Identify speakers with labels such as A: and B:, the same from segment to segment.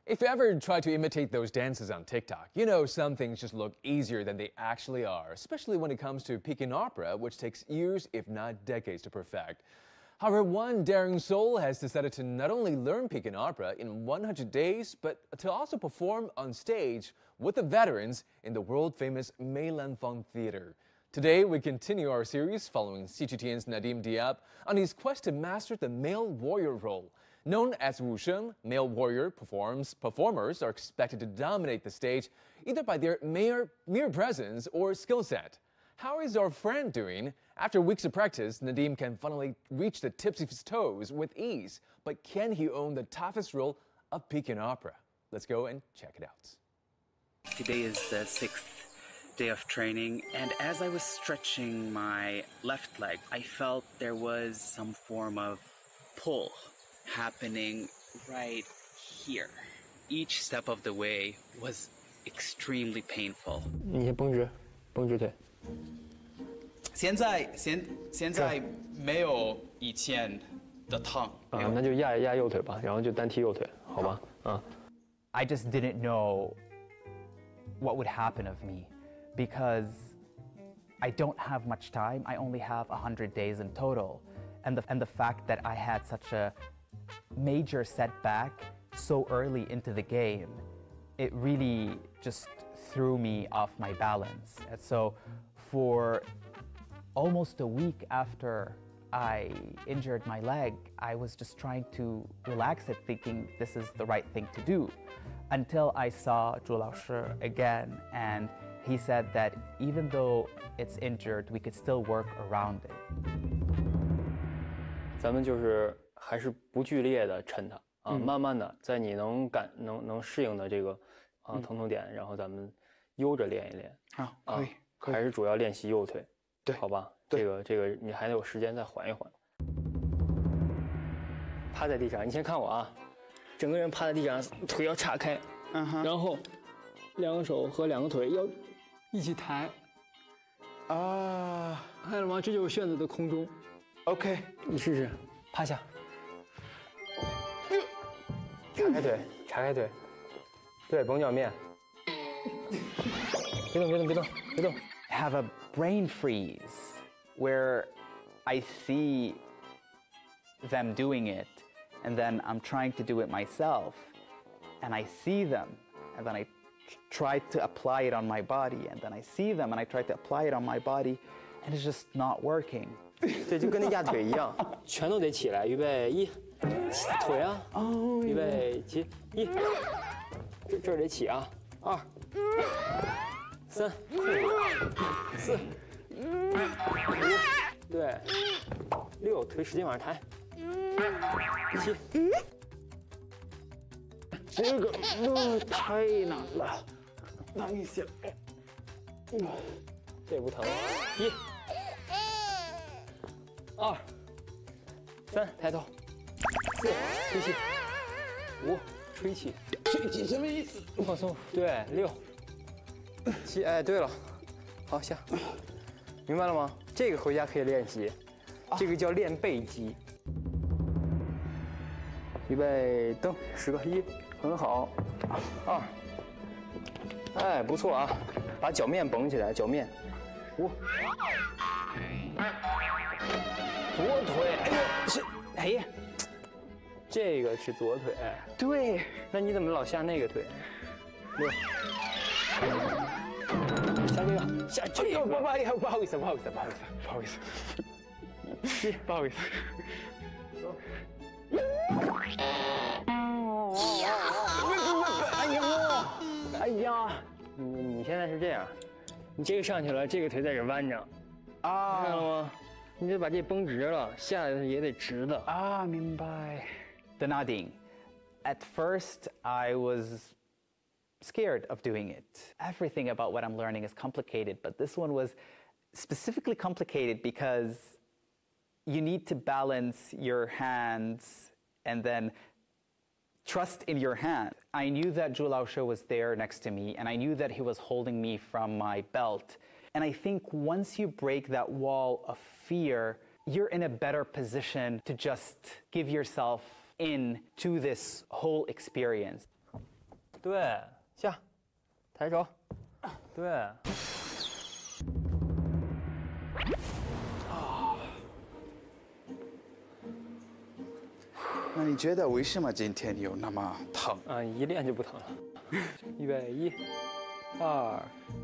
A: If you ever try to imitate those dances on TikTok, you know some things just look easier than they actually are, especially when it comes to Peking opera, which takes years, if not decades, to perfect. However, one daring soul has decided to not only learn Peking opera in 100 days, but to also perform on stage with the veterans in the world-famous Mei Lanfang Theater. Today, we continue our series following CGTN's Nadim Diab on his quest to master the male warrior role. Known as Wusheng, male warrior performers are expected to dominate the stage either by their mere presence or skill set. How is our friend doing? After weeks of practice, Nadim can finally reach the tips of his toes with ease. But can he own the toughest role of Peking opera? Let's go and check it out.
B: Today is the 6th day of training, and as I was stretching my left leg, I felt there was some form of pull happening right here. Each step of the way was extremely painful.
C: 你先绷直，绷直腿。
B: 现在没有以前的疼。
C: 那就压右腿吧，然后就单踢右腿，好吧？
D: I just didn't know what would happen of me because I don't have much time. I only have 100 days in total, and the fact that I had such a major setback so early into the game, it really just threw me off my balance. And so for almost a week after I injured my leg, I was just trying to relax it, thinking this is the right thing to do, until I saw Zhu Laoshi again, and he said that even though it's injured, we could still work around it.
C: 咱们就是还是不剧烈的抻它啊，慢慢的在你能适应的这个疼痛点，然后咱们悠着练一练。可以，还是主要练习右腿，对，好吧？这个你还得有时间再缓一缓。趴在地上，你先看我啊，整个人趴在地上，腿要岔开，然后两个手和两个腿要一起抬。看见了吗？这就是旋子的空中。OK， 你试试，趴下。 岔开腿，对，绷脚面。别动。
D: Have a brain freeze where I see them doing it, and then I'm trying to do it myself, and I see them, and then I try to apply it on my body, and then I see them, and I try to apply it on my body, and it's just not working.
C: 对，就跟那压腿一样，全都得起来，预备一。 腿啊！预备起，一，这儿得起啊！二，三，四，五，对，六，腿使劲往上抬，七，这个太难了，难一些，这不疼，一，二，三，抬头。 四，吹气；五，吹气。吹气什么意思？放松。对，六，七。哎，对了，好下。明白了吗？这个回家可以练习，这个叫练背肌。预备，蹬10个，一，很好。二，哎，不错啊，把脚面绷起来，脚面。五，左腿，哎呦，是，哎。 这个是左腿，对，那你怎么老下那个腿？六，下这个，下这个，不好意思，不好意思，七，不好意思。哎呀，你现在是这样，你这个上去了，这个腿在这弯着，看到了吗？你得把这绷直了，下来也得直的。明白。
D: The Nading. At first, I was scared of doing it. Everything about what I'm learning is complicated, but this one was specifically complicated because you need to balance your hands and then trust in your hand. I knew that Zhu Laoshi was there next to me, and I knew that he was holding me from my belt. And I think once you break that wall of fear, you're in a better position to just give yourself into this whole experience.
C: 对，下，抬手，对。
E: 那你觉得为什么今天有那么疼？
C: 啊，一练就不疼了。预备1、2，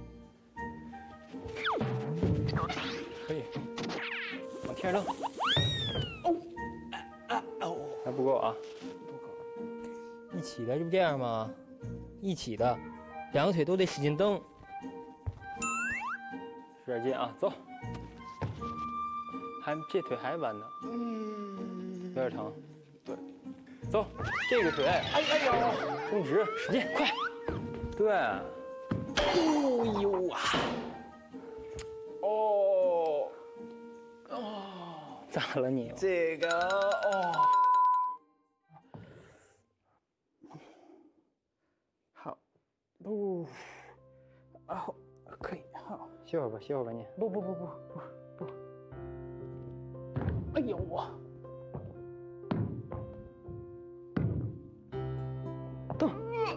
C: 可以，往天上蹬。还不够啊，不够。一起的，这不这样吗？一起的，两个腿都得使劲蹬，使点劲啊，走。这腿还弯呢，有点疼。对，走，这个腿，哎呦，伸直，使劲，快，对，哎呦啊，哦，咋了你？
E: 这个哦，好，不，哦，可以，好，
C: 歇会儿吧，歇会儿吧你。
E: 不，哎呦我。
C: 蹬。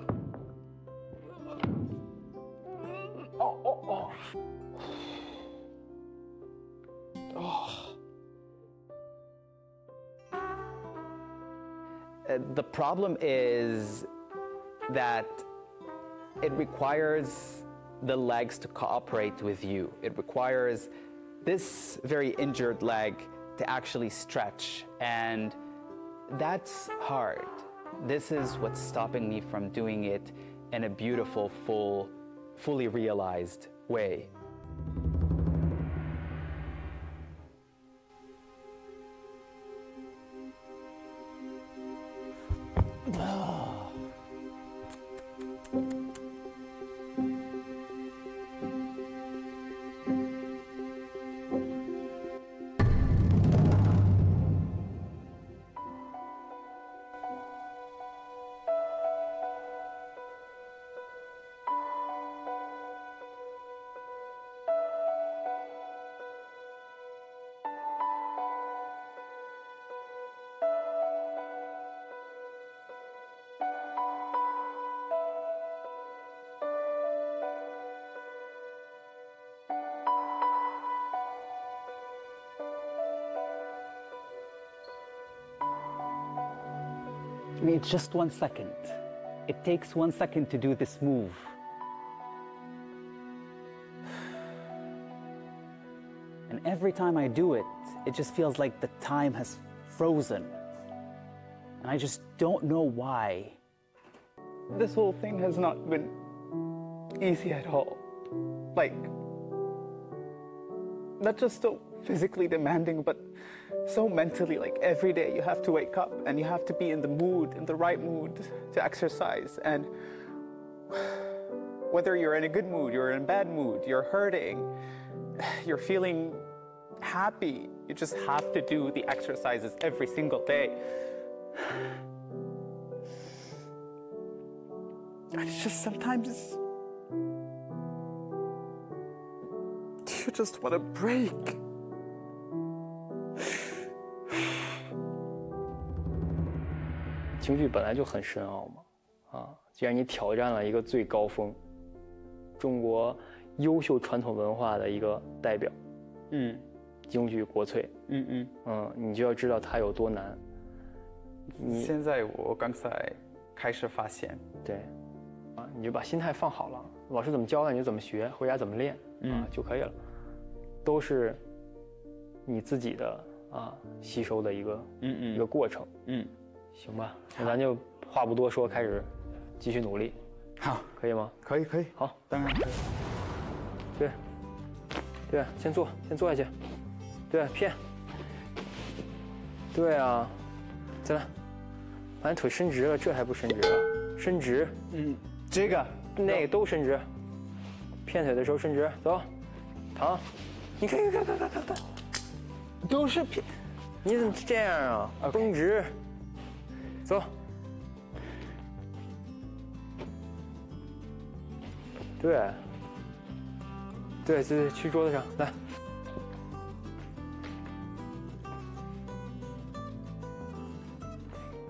D: The problem is that it requires the legs to cooperate with you. It requires this very injured leg to actually stretch, and that's hard. This is what's stopping me from doing it in a beautiful, fully realized way.
F: I mean, it's just 1 second. It takes 1 second to do this move. And every time I do it, it just feels like the time has frozen. And I just don't know why.
E: This whole thing has not been easy at all. Like, not just so physically demanding, but so mentally. Like, every day you have to wake up and you have to be in the mood, in the right mood to exercise. And whether you're in a good mood, you're in a bad mood, you're hurting, you're feeling happy, you just have to do the exercises every single day. And it's just sometimes you just want to break.
C: 京剧本来就很深奥嘛，啊，既然你挑战了一个最高峰，中国优秀传统文化的一个代表，京剧国粹，你就要知道它有多难。
E: 现在我刚才开始发现，
C: 对，啊，你就把心态放好了，老师怎么教的你就怎么学，回家怎么练，就可以了，都是你自己的吸收的一个过程，行吧，那咱就话不多说，开始继续努力，
E: 好，
C: 可以吗？
E: 可以，
C: 好，
E: 当然可以。
C: 对，先坐下去，对，骗，对啊，再来，把你腿伸直了，这还不伸直了？伸直，
E: 这个
C: 那个都伸直，骗腿的时候伸直，走，躺，你看，
E: 都是骗，
C: 你怎么这样啊？绷直，走。对，去桌子上来。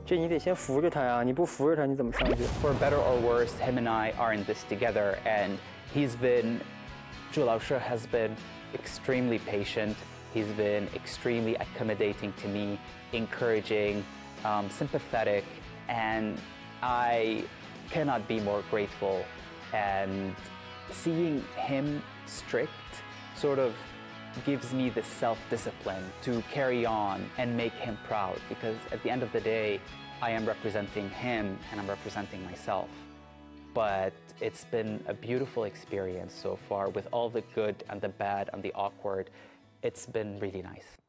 C: 这你得先扶着他呀，你不扶着他你怎么上去？
D: For better or worse, him and I are in this together, and Zhu Laoshi has been extremely patient. He's been extremely accommodating to me, encouraging, sympathetic, and I cannot be more grateful. And seeing him strict sort of gives me the self-discipline to carry on and make him proud, because at the end of the day, I am representing him and I'm representing myself. But it's been a beautiful experience so far, with all the good and the bad and the awkward. It's been really nice.